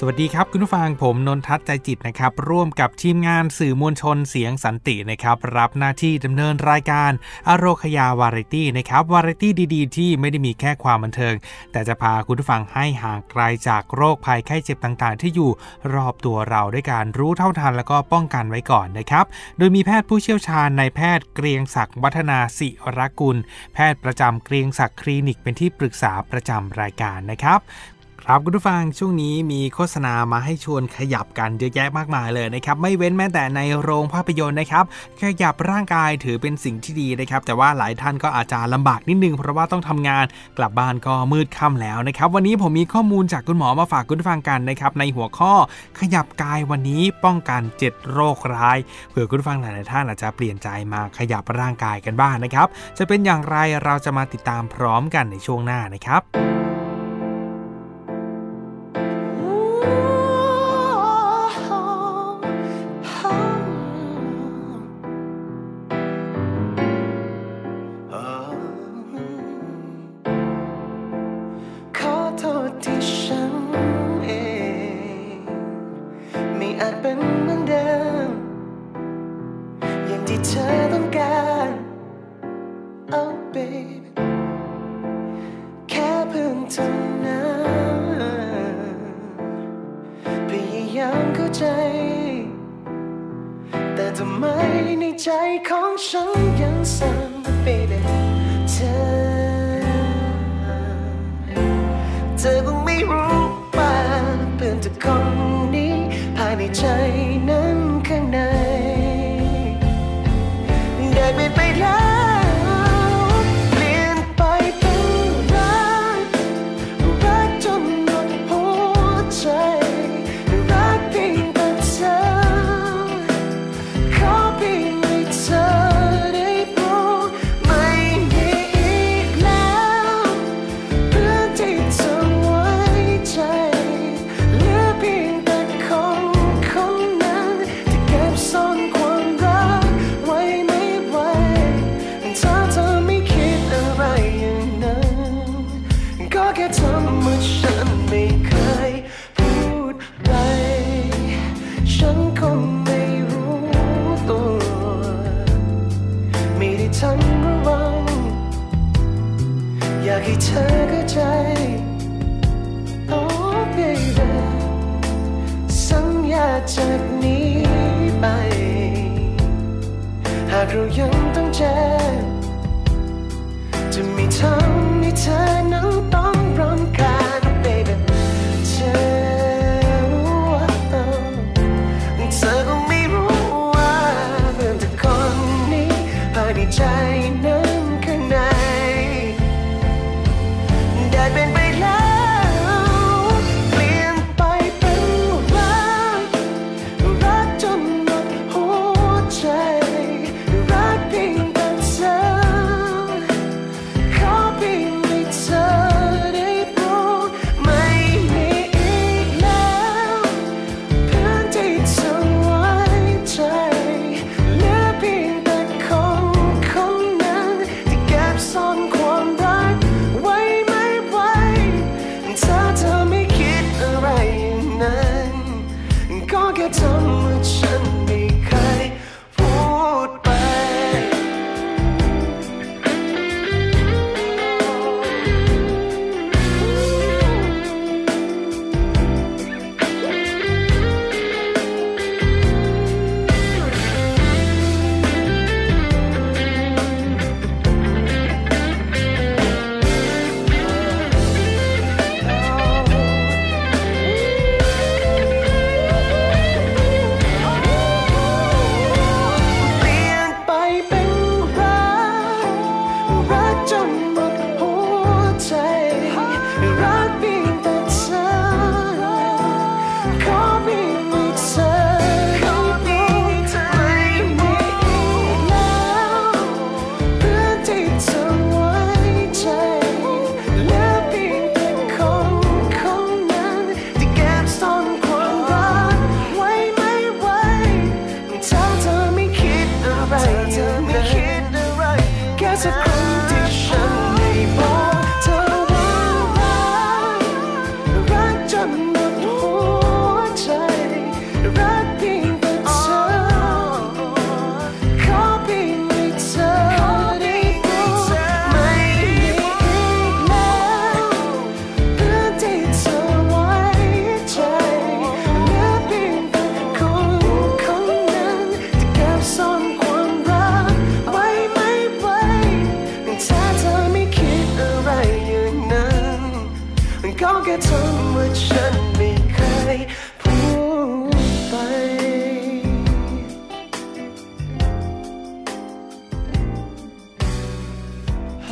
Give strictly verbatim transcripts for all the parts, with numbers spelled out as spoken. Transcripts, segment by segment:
วัสดีครับคุณผู้ฟังผมนนทัศน์ใจจิตนะครับร่วมกับทีมงานสื่อมวลชนเสียงสันตินะครับรับหน้าที่ดำเนินรายการอโรคยาวาไรตี้นะครับวาไรตี้ดีๆที่ไม่ได้มีแค่ความบันเทิงแต่จะพาคุณผู้ฟังให้ห่างไกลจากโรคภัยไข้เจ็บต่างๆที่อยู่รอบตัวเราด้วยการรู้เท่าทันแล้วก็ป้องกันไว้ก่อนนะครับโดยมีแพทย์ผู้เชี่ยวชาญนายแพทย์เกรียงศักดิ์วัฒนาศิรกุลแพทย์ประจำเกรียงศักดิ์คลินิกเป็นที่ปรึกษาประจำรายการนะครับครับคุณผู้ฟังช่วงนี้มีโฆษณามาให้ชวนขยับกันเยอะแยะมากมายเลยนะครับไม่เว้นแม้แต่ในโรงภาพยนตร์นะครับขยับร่างกายถือเป็นสิ่งที่ดีนะครับแต่ว่าหลายท่านก็อาจจะลำบากนิดนึงเพราะว่าต้องทำงานกลับบ้านก็มืดค่ำแล้วนะครับวันนี้ผมมีข้อมูลจากคุณหมอมาฝากคุณผู้ฟังกันนะครับในหัวข้อขยับกายวันนี้ป้องกันเจ็ดโรคร้ายเผื่อคุณผู้ฟังหลายๆท่านอาจจะเปลี่ยนใจมาขยับร่างกายกันบ้าง นะครับจะเป็นอย่างไรเราจะมาติดตามพร้อมกันในช่วงหน้านะครับแต่ทำไมในใจของฉันยังสั่น baby เธอเธอคงไม่รู้ว่าเพื่อนเธอคนนี้ภายในใจนั้นข้างในได้เปลี่ยนไปแล้วเปลี่ยนไปเป็นรักรักจนหมดหัวใจรักเพียงแต่เธอขอเพียงให้เธอได้โปรดไม่มีอีกแล้วเพื่อนที่เธอไว้ใจเหลือเพียงแต่คนคนนั้นที่เก็บซ่อนความรักไว้ไม่ไหวถ้าเธอไม่คิดอะไรอย่างนั้นก็แค่ทำเหมือนฉันไม่เคยพูดไปฉันคงไม่รู้ตัวไม่ได้ทันระวังอยากให้เธอเข้าใจ Oh baby สัญญาจากนี้ไปหากเรายังต้องเจ็บจะไม่ทำให้เธอนั้นต้องรำคาญ baby เธอเธอคงไม่รู้ว่าเพื่อนเธอคนนี้ภายในใจนั้นข้างในได้เป็นไปแล้วเปลี่ยนไปเป็นรักรักจนหมดหัวใจรักเพียงแต่เธอขอเพียงให้เธอได้โปรดไม่มีอีกแล้วเพื่อนที่เธอไว้ใจเหลือเพียงแต่คนคนนั้นที่เก็บซ่อนความรักไว้ไม่ไหวถ้าเธอไม่คิดอะไรอย่างนั้นก็แค่ทำเหมือนฉันไม่เคยพูดไป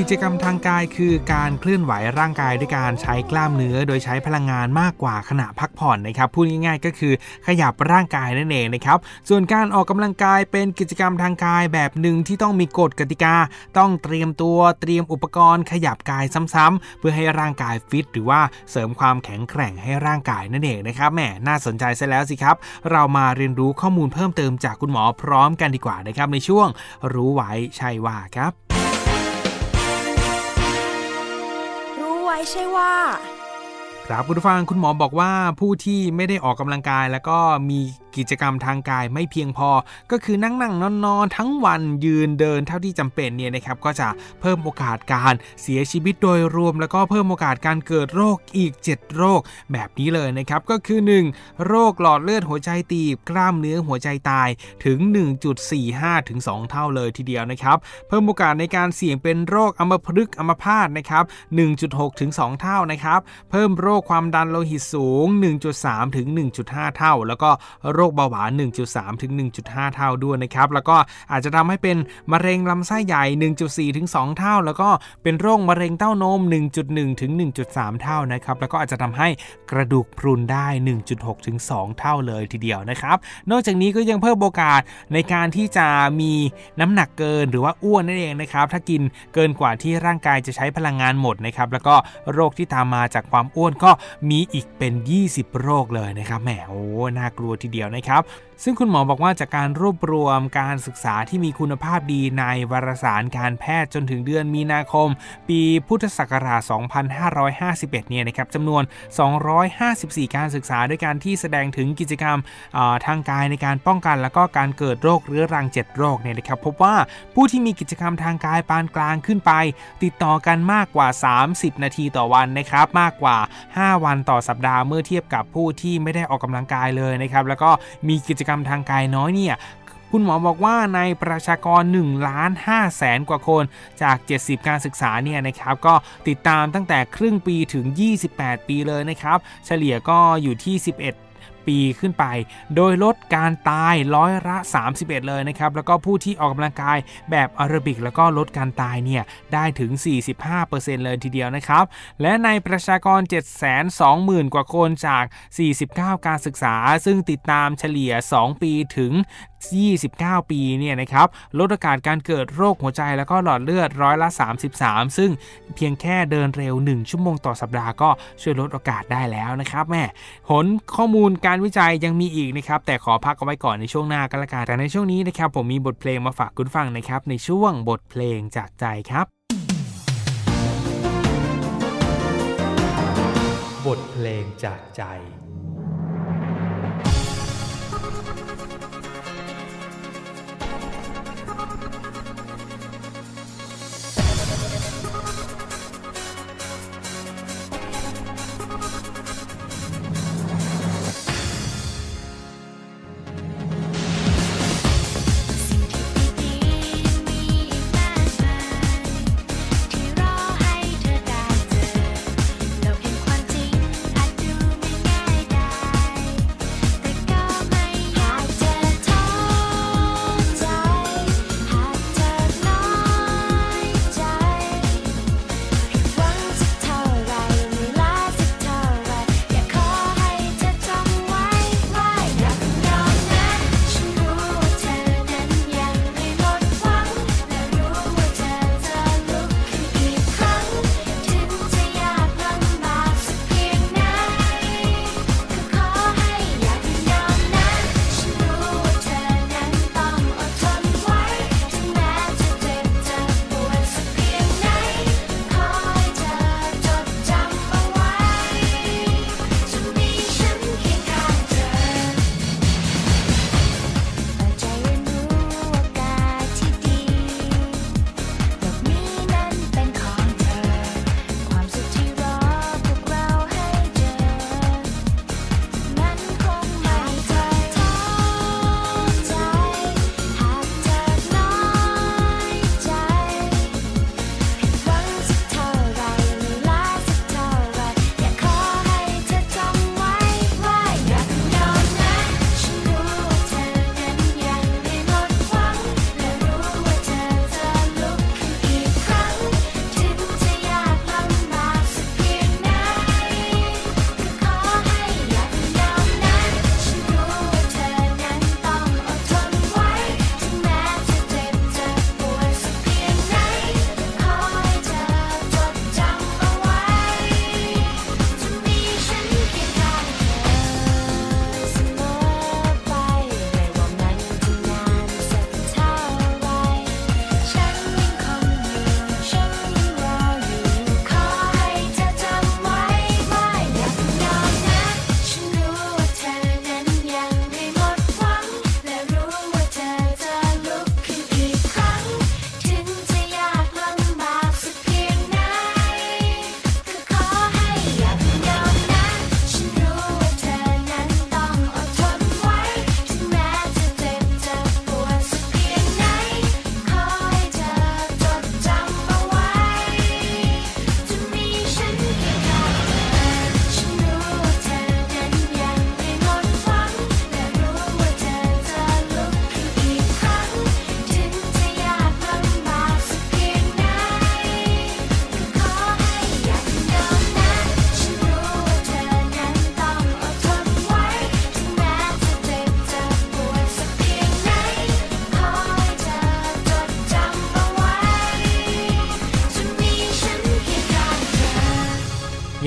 กิจกรรมทางกายคือการเคลื่อนไหวร่างกายด้วยการใช้กล้ามเนื้อโดยใช้พลังงานมากกว่าขณะพักผ่อนนะครับพูดง่ายๆก็คือขยับร่างกายนั่นเองนะครับส่วนการออกกำลังกายเป็นกิจกรรมทางกายแบบหนึ่งที่ต้องมีกฎกติกาต้องเตรียมตัวเตรียมอุปกรณ์ขยับกายซ้ำๆเพื่อให้ร่างกายฟิตหรือว่าเสริมความแข็งแกร่งให้ร่างกายนั่นเองนะครับแหมน่าสนใจซะแล้วสิครับเรามาเรียนรู้ข้อมูลเพิ่มเติมจากคุณหมอพร้อมกันดีกว่านะครับในช่วงรู้ไว้ใช่ว่าครับรู้ไว้ใช่ว่าครับคุณผู้ฟังคุณหมอบอกว่าผู้ที่ไม่ได้ออกกำลังกายแล้วก็มีกิจกรรมทางกายไม่เพียงพอก็คือนั่งนั่งนอนนอนทั้งวันยืนเดินเท่าที่จำเป็นเนี่ยนะครับก็จะเพิ่มโอกาสการเสียชีวิตโดยรวมแล้วก็เพิ่มโอกาสการเกิดโรคอีกเจ็ดโรคแบบนี้เลยนะครับก็คือหนึ่งโรคหลอดเลือดหัวใจตีบกล้ามเนื้อหัวใจตายถึง หนึ่งจุดสี่ห้า ถึง สอง เท่าเลยทีเดียวนะครับเพิ่มโอกาสในการเสี่ยงเป็นโรคอัมพฤกษ์อัมพาตนะครับ หนึ่งจุดหก ถึง สอง เท่านะครับเพิ่มโรคความดันโลหิตสูง หนึ่งจุดสาม ถึง หนึ่งจุดห้า เท่าแล้วก็โรคเบาหวาน หนึ่งจุดสาม ถึง หนึ่งจุดห้า เท่าด้วยนะครับแล้วก็อาจจะทำให้เป็นมะเร็งลำไส้ใหญ่ หนึ่งจุดสี่ ถึง สอง เท่าแล้วก็เป็นโรคมะเร็งเต้านม หนึ่งจุดหนึ่ง ถึง หนึ่งจุดสาม เท่านะครับแล้วก็อาจจะทำให้กระดูกพรุนได้ หนึ่งจุดหก ถึง สอง เท่าเลยทีเดียวนะครับนอกจากนี้ก็ยังเพิ่มโอกาสในการที่จะมีน้ำหนักเกินหรือว่าอ้วนนั่นเองนะครับถ้ากินเกินกว่าที่ร่างกายจะใช้พลังงานหมดนะครับแล้วก็โรคที่ตามมาจากความอ้วนก็มีอีกเป็นยี่สิบโรคเลยนะครับแหมโอ้น่ากลัวทีเดียวนะครับซึ่งคุณหมอบอกว่าจากการรวบรวมการศึกษาที่มีคุณภาพดีในวารสารการแพทย์จนถึงเดือนมีนาคมปีพุทธศักราช สองพันห้าร้อยห้าสิบเอ็ด เนี่ยนะครับจำนวน สองร้อยห้าสิบสี่ การศึกษาด้วยการที่แสดงถึงกิจกรรมทางกายในการป้องกันแล้วก็การเกิดโรคเรื้อรังเจ็ดโรคเนี่ยนะครับพบว่าผู้ที่มีกิจกรรมทางกายปานกลางขึ้นไปติดต่อกันมากกว่าสามสิบนาทีต่อวันนะครับมากกว่าห้าวันต่อสัปดาห์เมื่อเทียบกับผู้ที่ไม่ได้ออกกำลังกายเลยนะครับแล้วก็มีกิจกรรมทางกายน้อยเนี่ยคุณหมอบอกว่าในประชากร หนึ่งล้านห้าแสน กว่าคนจากเจ็ดสิบการศึกษาเนี่ยนะครับก็ติดตามตั้งแต่ครึ่งปีถึงยี่สิบแปดปีเลยนะครับเฉลี่ยก็อยู่ที่สิบเอ็ดปีขึ้นไปโดยลดการตายร้อยละสามสิบเอ็ดเลยนะครับแล้วก็ผู้ที่ออกกำลังกายแบบแอโรบิกแล้วก็ลดการตายเนี่ยได้ถึง สี่สิบห้าเปอร์เซ็นต์ เลยทีเดียวนะครับและในประชากร เจ็ดแสนสองหมื่น กว่าคนจากสี่สิบเก้าการศึกษาซึ่งติดตามเฉลี่ยสองปีถึงยี่สิบเก้าปีเนี่ยนะครับลดโอกาสการเกิดโรคหัวใจแล้วก็หลอดเลือดร้อยละสามสิบสามซึ่งเพียงแค่เดินเร็วหนึ่งชั่วโมงต่อสัปดาห์ก็ช่วยลดโอกาสได้แล้วนะครับแม่ผลข้อมูลการวิจัยยังมีอีกนะครับแต่ขอพักเอาไว้ก่อนในช่วงหน้ากันละกันแต่ในช่วงนี้นะครับผมมีบทเพลงมาฝากคุณฟังนะครับในช่วงบทเพลงจากใจครับบทเพลงจากใจที่รอให้เธอได้เจอโลกแห่งความจริงอาจดูไม่ง่าย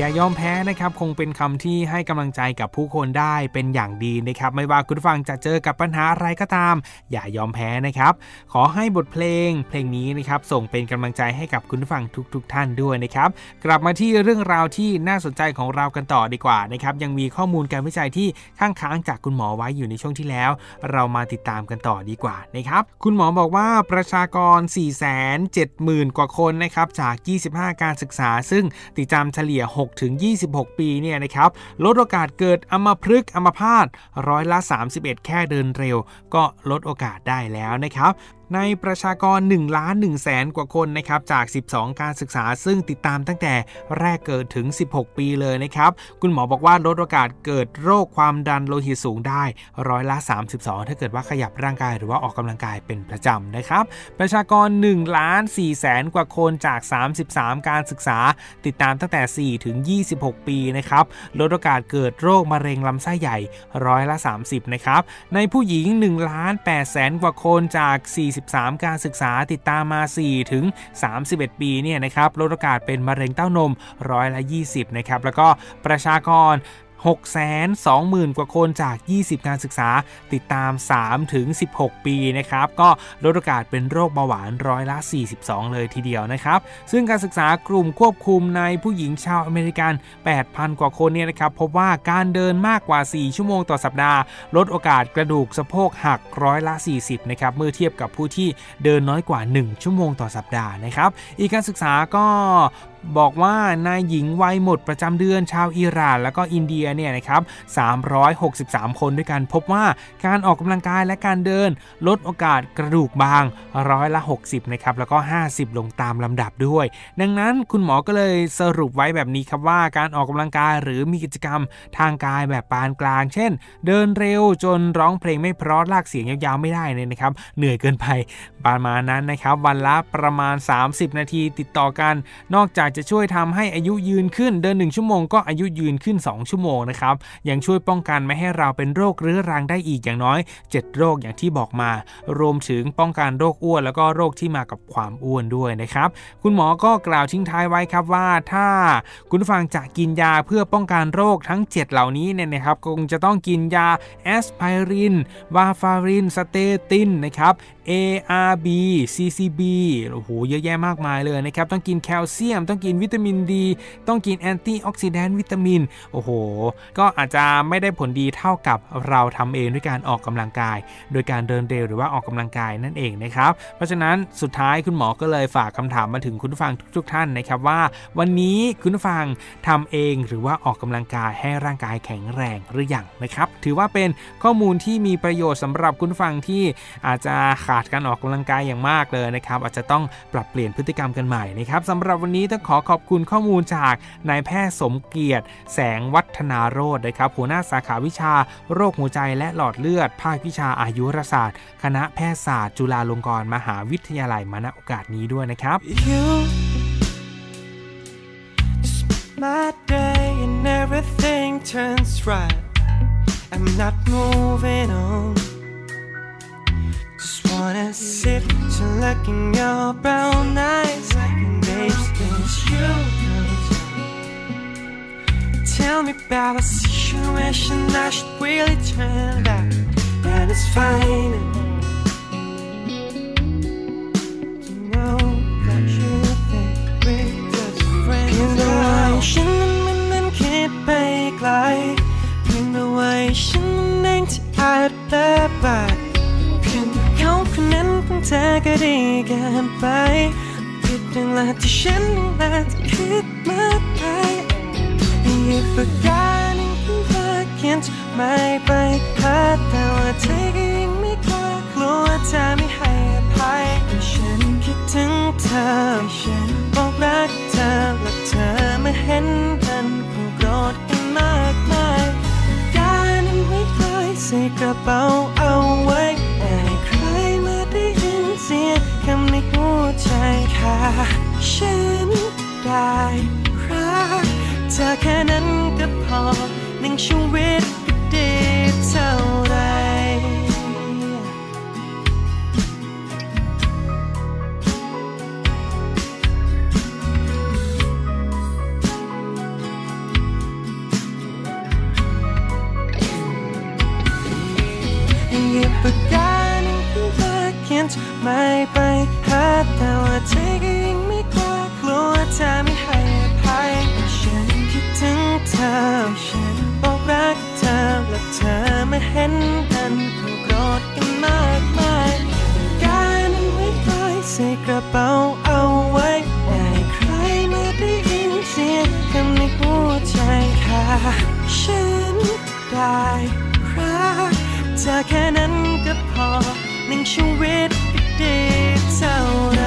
อย่ายอมแพ้นะครับคงเป็นคำที่ให้กำลังใจกับผู้คนได้เป็นอย่างดีนะครับไม่ว่าคุณผู้ฟังจะเจอกับปัญหาอะไรก็ตามอย่ายอมแพ้นะครับขอให้บทเพลงเพลงนี้นะครับส่งเป็นกำลังใจให้กับคุณผู้ฟังทุกๆท่านด้วยนะครับกลับมาที่เรื่องราวที่น่าสนใจของเรากันต่อดีกว่านะครับยังมีข้อมูลการวิจัยที่ข้างค้างจากคุณหมอไว้อยู่ในช่วงที่แล้วเรามาติดตามกันต่อดีกว่านะครับคุณหมอบอกว่าประชากร สี่แสนเจ็ดหมื่น กว่าคนนะครับจากยี่สิบห้าการศึกษาซึ่งติดตามเฉลี่ย หกถึงยี่สิบหก ปีเนี่ยนะครับลดโอกาสเกิดอัมพฤกษ์อัมพาตร้อยละสามสิบเอ็ดแค่เดินเร็วก็ลดโอกาสได้แล้วนะครับในประชากร หนึ่งล้านหนึ่งแสน กว่าคนนะครับจากสิบสองการศึกษาซึ่งติดตามตั้งแต่แรกเกิดถึงสิบหกปีเลยนะครับคุณหมอบอกว่าลดโอกาสเกิดโรคความดันโลหิตสูงได้ร้อยละสามสิบสองถ้าเกิดว่าขยับร่างกายหรือว่าออกกำลังกายเป็นประจำนะครับประชากร หนึ่งล้านสี่แสน กว่าคนจากสามสิบสามการศึกษาติดตามตั้งแต่สี่ถึงยี่สิบหกปีนะครับลดโอกาสเกิดโรคมะเร็งลำไส้ใหญ่ร้อยละสามสิบนะครับในผู้หญิง หนึ่งล้านแปดแสน กว่าคนจากสี่สิบสามการศึกษาติดตามมาสี่ถึงสามสิบเอ็ดปีเนี่ยนะครับลดโอกาสเป็นมะเร็งเต้านมร้อยละยี่สิบนะครับแล้วก็ประชากรหกแสนสองหมื่น กว่าคนจากยี่สิบการศึกษาติดตามสามถึงสิบหกปีนะครับก็ลดโอกาสเป็นโรคเบาหวานร้อยละสี่สิบสองเลยทีเดียวนะครับซึ่งการศึกษากลุ่มควบคุมในผู้หญิงชาวอเมริกัน แปดพัน กว่าคนเนี่ยนะครับพบว่าการเดินมากกว่าสี่ชั่วโมงต่อสัปดาห์ลดโอกาสกระดูกสะโพกหักร้อยละสี่สิบนะครับเมื่อเทียบกับผู้ที่เดินน้อยกว่าหนึ่งชั่วโมงต่อสัปดาห์นะครับอีกการศึกษาก็บอกว่านายหญิงวัยหมดประจำเดือนชาวอิหร่านแล้วก็อินเดียเนี่ยนะครับสามร้อยหกสิบสามคนด้วยกันพบว่าการออกกำลังกายและการเดินลดโอกาสกระดูกบางร้อยละหกสิบนะครับแล้วก็ห้าสิบลงตามลำดับด้วยดังนั้นคุณหมอก็เลยสรุปไว้แบบนี้ครับว่าการออกกำลังกายหรือมีกิจกรรมทางกายแบบปานกลางเช่นเดินเร็วจนร้องเพลงไม่เพราะลากเสียงยาวๆไม่ได้เนี่ยนะครับเหนื่อยเกินไปประมาณนั้นนะครับวันละประมาณสามสิบนาทีติดต่อกันนอกจากจะช่วยทำให้อายุยืนขึ้นเดินหนึ่งชั่วโมงก็อายุยืนขึ้นสองชั่วโมงนะครับยังช่วยป้องกันไม่ให้เราเป็นโรคเรื้อรังได้อีกอย่างน้อยเจ็ดโรคอย่างที่บอกมารวมถึงป้องกันโรคอ้วนแล้วก็โรคที่มากับความอ้วนด้วยนะครับคุณหมอก็กล่าวทิ้งท้ายไว้ครับว่าถ้าคุณฟังจะกินยาเพื่อป้องกันโรคทั้งเจ็ดเหล่านี้เนี่ยนะครับคงจะต้องกินยาแอสไพรินวาฟารินสเตตินนะครับ เอ อาร์ บี ซี ซี บี โอ้โหเยอะแยะมากมายเลยนะครับต้องกินแคลเซียมต้องกินวิตามินดีต้องกินแอนตี้ออกซิแดนต์วิตามินโอ้โหก็อาจจะไม่ได้ผลดีเท่ากับเราทำเองด้วยการออกกำลังกายโดยการเดินเร็วหรือว่าออกกำลังกายนั่นเองนะครับเพราะฉะนั้นสุดท้ายคุณหมอก็เลยฝากคำถามมาถึงคุณผู้ฟังทุกๆท่านนะครับว่าวันนี้คุณผู้ฟังทำเองหรือว่าออกกำลังกายให้ร่างกายแข็งแรงหรือยังนะครับถือว่าเป็นข้อมูลที่มีประโยชน์สำหรับคุณผู้ฟังที่อาจจะขาดการออกกำลังกายอย่างมากเลยนะครับอาจจะต้องปรับเปลี่ยนพฤติกรรมกันใหม่นะครับสำหรับวันนี้ต้องขอขอบคุณข้อมูลจากนายแพทย์สมเกียรติแสงวัฒนาโรจน์นะครับหัวหน้าสาขาวิชาโรคหัวใจและหลอดเลือดภาควิชาอายุรศาสตร์คณะแพทยศาสตร์จุฬาลงกรณ์มหาวิทยาลัยมาณโอกาสนี้ด้วยนะครับ You my day and everything turns right. I'm not moving on. Just wanna sit to look in your brown eyes, babe, it's you. Tell me about a situation I should really turn back, and it's fine. You know that you think we're just friends. เพียงแต่ว่าฉันนั้นนั้นคิดไปไกลเพียงแต่ว่าฉันนั้นที่อาจเลิกไปเพียงแต่เขาคนนั้นของเธอก็ดีเกินไปผิดเองละที่ฉันเองละที่คิดมากไปIf I got anything I can't ไม่ไปพลาดแต่ว่าเธอก็ยังไม่กล้ากลัวเธอไม่ให้อภัยแต่ฉันคิดถึงเธอฉันบอกรักเธอและเธอมาเห็นกันคงโกรธกันมากมายการนั้นไว้คอยใส่กระเป๋าเอาไว้ให้ใครมาได้ยินเสียงคำในหัวใจค่ะฉันได้รักเธอแค่นั้นก็พอหนึ่งชีวิตก็ดีเท่าไรขียนจดหมายไปหาแต่ว่าใจก็ยังไม่กล้ากลัวเธอไม่ให้อภัยฉันคิดถึงเธอฉันบอกรักเธอและเธอไม่เห็นกันคงโกรธกันมากมายการนั้นไว้คอยใส่กระเป๋าเอาไว้ไม่ให้ใครมาได้ยินเสียงคำในหัวใจค่ะฉันได้รักเธอแค่นั้นก็พอหนึ่งชีวิตก็ดีเท่าไร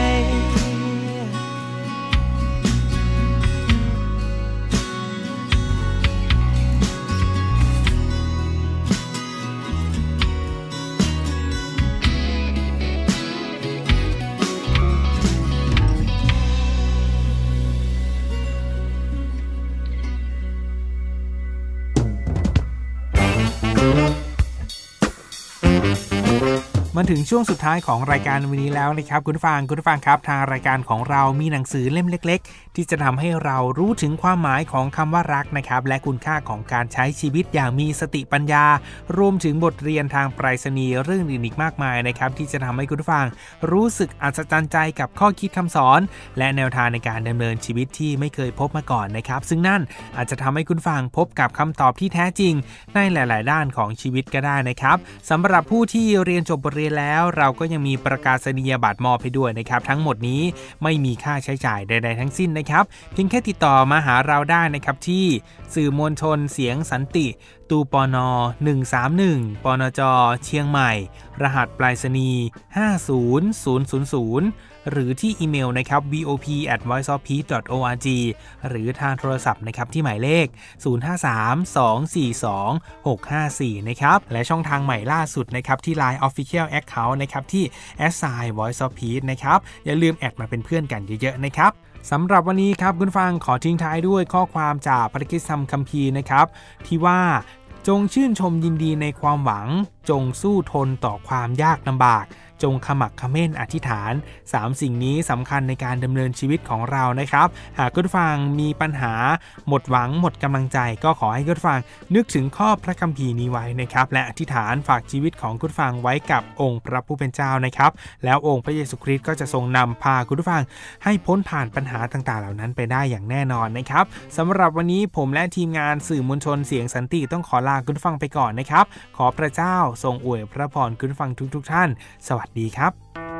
มาถึงช่วงสุดท้ายของรายการวันนี้แล้วนะครับคุณผู้ฟังคุณผู้ฟังครับทางรายการของเรามีหนังสือเล่มเล็กๆที่จะทำให้เรารู้ถึงความหมายของคำว่ารักนะครับและคุณค่าของการใช้ชีวิตอย่างมีสติปัญญารวมถึงบทเรียนทางไปรษณีย์เรื่องอื่นอีกมากมายนะครับที่จะทำให้คุณผู้ฟังรู้สึกอัศจรรย์ใจกับข้อคิดคำสอนและแนวทางในการดำเนินชีวิตที่ไม่เคยพบมาก่อนนะครับซึ่งนั่นอาจจะทำให้คุณผู้ฟังพบกับคำตอบที่แท้จริงในหลายๆด้านของชีวิตก็ได้นะครับสำหรับผู้ที่เรียนจบบทเรียนแล้วเราก็ยังมีประกาศนียบัตรมอบให้ด้วยนะครับทั้งหมดนี้ไม่มีค่าใช้จ่ายใดๆทั้งสิ้นนะครับเพียงแค่ติดต่อมาหาเราได้นะครับที่สื่อมวลชนเสียงสันติตูปนหนึ่งสามหนึ่งปนจเชียงใหม่รหัสไปรษณีย์ห้าศูนย์ ศูนย์ ศูนย์ ศูนย์หรือที่อีเมลนะครับ วี โอ พี แอท วอยซ์ ออฟ พีซ ดอท โอ อาร์ จี หรือทางโทรศัพท์นะครับที่หมายเลขศูนย์ ห้า สาม สอง สี่ สอง หก ห้า สี่ นะครับและช่องทางใหม่ล่าสุดนะครับที่ ไลน์ Official Account นะครับที่ แอท ไซน์ วอยซ์ ออฟ พีซ นะครับอย่าลืมแอดมาเป็นเพื่อนกันเยอะๆนะครับสำหรับวันนี้ครับคุณฟังขอทิ้งท้ายด้วยข้อความจากพระคิดธรรมคัมภีร์นะครับที่ว่าจงชื่นชมยินดีในความหวังจงสู้ทนต่อความยากลำบากจงขมักเขม้นอธิษฐานสามสิ่งนี้สำคัญในการดำเนินชีวิตของเรานะครับหากคุณฟังมีปัญหาหมดหวังหมดกำลังใจก็ขอให้คุณฟังนึกถึงข้อพระคัมภีร์นี้ไว้นะครับและอธิษฐานฝากชีวิตของคุณฟังไว้กับองค์พระผู้เป็นเจ้านะครับแล้วองค์พระเยซูคริสต์ก็จะทรงนำพาคุณฟังให้พ้นผ่านปัญหาต่างๆเหล่านั้นไปได้อย่างแน่นอนนะครับสำหรับวันนี้ผมและทีมงานสื่อมวลชนเสียงสันติต้องขอลาคุณฟังไปก่อนนะครับขอพระเจ้าทรงอวยพระพรคุณฟังทุกๆท่านสวัสดีครับ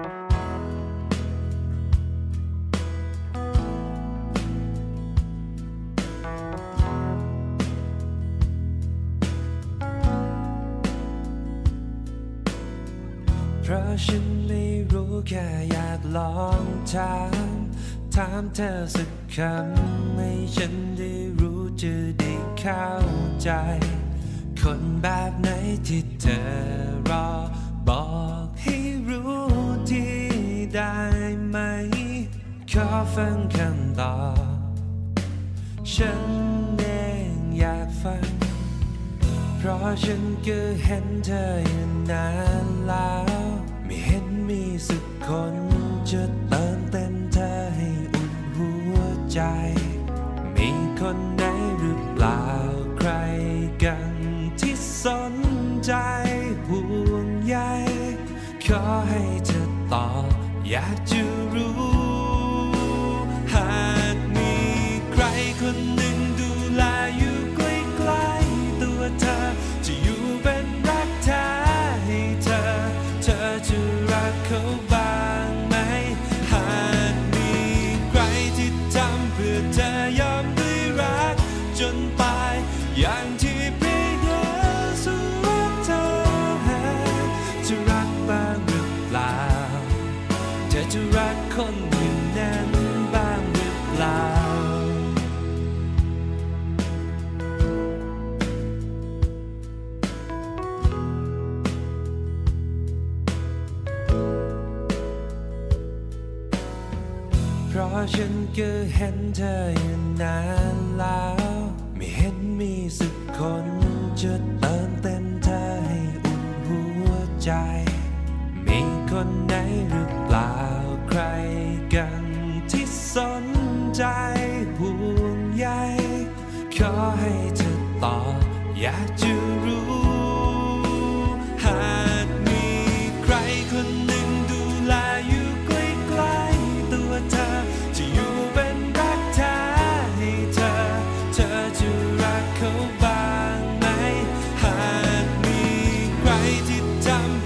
เพราะฉันไม่รู้แค่อยากลองถามถามเธอสักคำให้ฉันได้รู้จะได้เข้าใจคนแบบไหนที่เธอรอบอกให้รู้ทีได้ไหมขอฟังคำตอบฉันเองอยากฟังเพราะฉันก็เห็นเธออยู่นานแล้วไม่เห็นมีสักคนจะเติมเต็มเธอให้อุ่นหัวใจมีคนไหนหรือเปล่าใครกันที่สนใจห่วงใยขอให้เธอตอบอยากจะรู้หากมีใครคนหนึ่งดูแลอยู่ใกล้ๆตัวเธอจะอยู่เป็นรักแท้ให้เธอเธอจะรักเขาบ้างไหมหากมีใครที่ทำเพื่อเธอยอมด้วยรักจนตายอย่างที่พระเยซูรักเธอจะรักบ้างหรือเปล่าเธอจะรักคนอื่นนั้นบ้างหรือเปล่าเพราะฉันก็เห็นเธออยู่นานแล้วไม่เห็นมีสักคนจะเติมเต็มเธอให้อุ่นหัวใจมีคนไหนหรือเปล่าใครกันที่สนใจห่วงใยขอให้เธอตอบอยากจะรู้หากมีใครคนหนึ่งจำ